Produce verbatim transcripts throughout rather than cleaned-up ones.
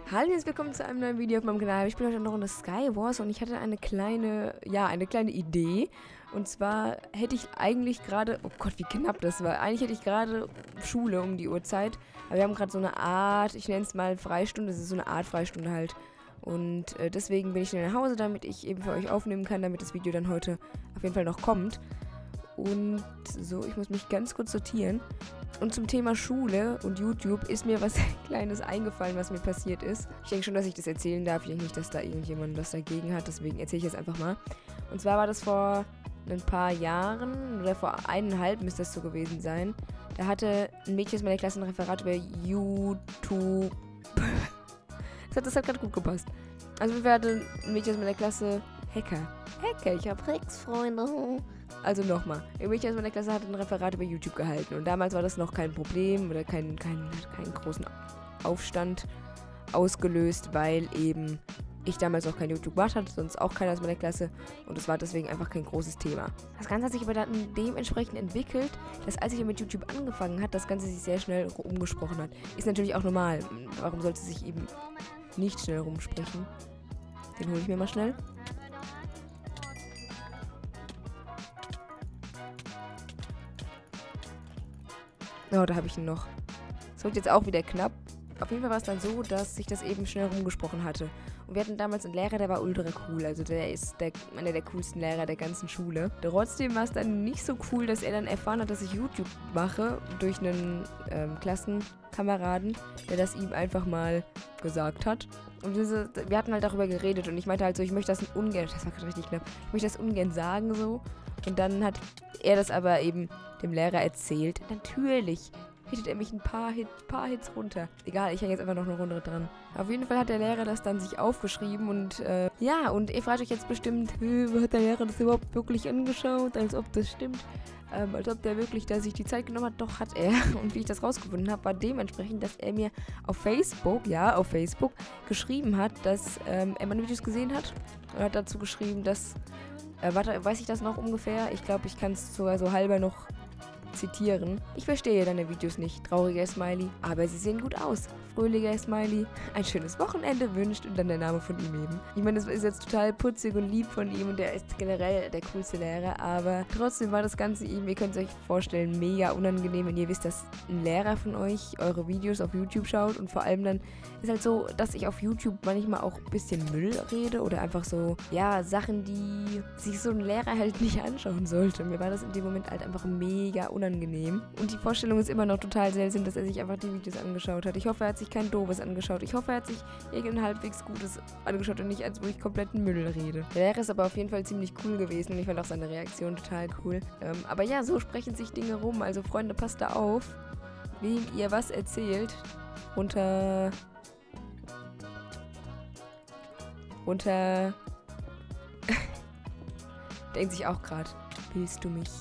Hallo, jetzt willkommen zu einem neuen Video auf meinem Kanal. Ich spiele heute noch Runde Skywars und ich hatte eine kleine, ja, eine kleine Idee. Und zwar hätte ich eigentlich gerade, oh Gott, wie knapp das war. Eigentlich hätte ich gerade Schule um die Uhrzeit. Aber wir haben gerade so eine Art, ich nenne es mal Freistunde, das ist so eine Art Freistunde halt. Und äh, deswegen bin ich schnell nach Hause, damit ich eben für euch aufnehmen kann, damit das Video dann heute auf jeden Fall noch kommt. Und so, ich muss mich ganz kurz sortieren. Und zum Thema Schule und YouTube ist mir was Kleines eingefallen, was mir passiert ist. Ich denke schon, dass ich das erzählen darf. Ich denke nicht, dass da irgendjemand was dagegen hat. Deswegen erzähle ich jetzt einfach mal. Und zwar war das vor ein paar Jahren oder vor eineinhalb müsste das so gewesen sein. Da hatte ein Mädchen aus meiner Klasse ein Referat über YouTube. das hat, das hat gerade gut gepasst. Also wir hatten ein Mädchen aus meiner Klasse Hacker. Hacker, ich habe Hacks, Freunde. Also nochmal, ein Mädchen aus meiner Klasse hat ein Referat über YouTube gehalten und damals war das noch kein Problem oder kein, kein, keinen großen Aufstand ausgelöst, weil eben ich damals noch kein YouTube gemacht hatte, sonst auch keiner aus meiner Klasse und es war deswegen einfach kein großes Thema. Das Ganze hat sich aber dann dementsprechend entwickelt, dass als ich mit YouTube angefangen hat, das Ganze sich sehr schnell umgesprochen hat. Ist natürlich auch normal, warum sollte es sich eben nicht schnell rumsprechen? Den hole ich mir mal schnell. Oh, da habe ich ihn noch. Es wird jetzt auch wieder knapp. Auf jeden Fall war es dann so, dass sich das eben schnell rumgesprochen hatte. Und wir hatten damals einen Lehrer, der war ultra cool. Also der ist der, einer der coolsten Lehrer der ganzen Schule. Trotzdem war es dann nicht so cool, dass er dann erfahren hat, dass ich YouTube mache. Durch einen ähm, Klassenkameraden, der das ihm einfach mal gesagt hat. Und diese, wir hatten halt darüber geredet. Und ich meinte halt so, ich möchte das ungern, das war gerade richtig knapp, ich möchte das ungern sagen so. Und dann hat er das aber eben dem Lehrer erzählt. Natürlich hittet er mich ein paar, Hit, paar Hits runter. Egal, ich hänge jetzt einfach noch eine Runde dran. Auf jeden Fall hat der Lehrer das dann sich aufgeschrieben und äh, ja, und ihr fragt euch jetzt bestimmt, hat der Lehrer das überhaupt wirklich angeschaut, als ob das stimmt. Ähm, als ob der wirklich da sich die Zeit genommen hat. Doch, hat er. Und wie ich das rausgefunden habe, war dementsprechend, dass er mir auf Facebook, ja, auf Facebook, geschrieben hat, dass ähm, er meine Videos gesehen hat. Und hat dazu geschrieben, dass, äh, warte, weiß ich das noch ungefähr? Ich glaube, ich kann es sogar so halber noch zitieren. Ich verstehe deine Videos nicht, trauriger Smiley, aber sie sehen gut aus. Fröhlicher Smiley, ein schönes Wochenende wünscht und dann der Name von ihm eben. Ich meine, das ist jetzt total putzig und lieb von ihm und der ist generell der coolste Lehrer, aber trotzdem war das Ganze ihm, ihr könnt es euch vorstellen, mega unangenehm, wenn ihr wisst, dass ein Lehrer von euch eure Videos auf YouTube schaut und vor allem dann ist halt so, dass ich auf YouTube manchmal auch ein bisschen Müll rede oder einfach so, ja, Sachen, die sich so ein Lehrer halt nicht anschauen sollte. Mir war das in dem Moment halt einfach mega unangenehm. Und die Vorstellung ist immer noch total seltsam, dass er sich einfach die Videos angeschaut hat. Ich hoffe, er hat sich kein doofes angeschaut. Ich hoffe, er hat sich irgendein halbwegs Gutes angeschaut und nicht, als wo ich kompletten Müll rede. Der Lehrer ist aber auf jeden Fall ziemlich cool gewesen und ich fand auch seine Reaktion total cool. Ähm, aber ja, so sprechen sich Dinge rum. Also Freunde, passt da auf, wem ihr was erzählt. Unter... Unter... Denkt sich auch gerade, willst du mich?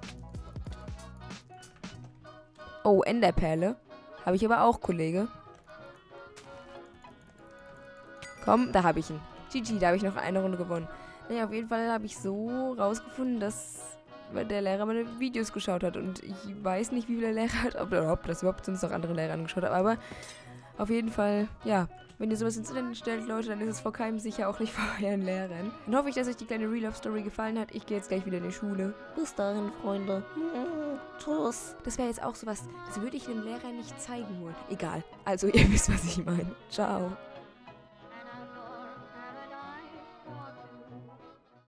Oh, Enderperle. Habe ich aber auch, Kollege. Komm, da habe ich ihn. G G, da habe ich noch eine Runde gewonnen. Naja, auf jeden Fall habe ich so rausgefunden, dass der Lehrer meine Videos geschaut hat. Und ich weiß nicht, wie viele Lehrer hat, ob, ob das überhaupt sonst noch andere Lehrer angeschaut haben. Aber auf jeden Fall, ja. Wenn ihr sowas ins Internet stellt, Leute, dann ist es vor keinem sicher, auch nicht vor euren Lehrern. Dann hoffe ich, dass euch die kleine Real-Life-Story gefallen hat. Ich gehe jetzt gleich wieder in die Schule. Bis dahin, Freunde. Tschüss. Das wäre jetzt auch sowas, das würde ich einem Lehrer nicht zeigen wollen. Egal. Also, ihr wisst, was ich meine. Ciao.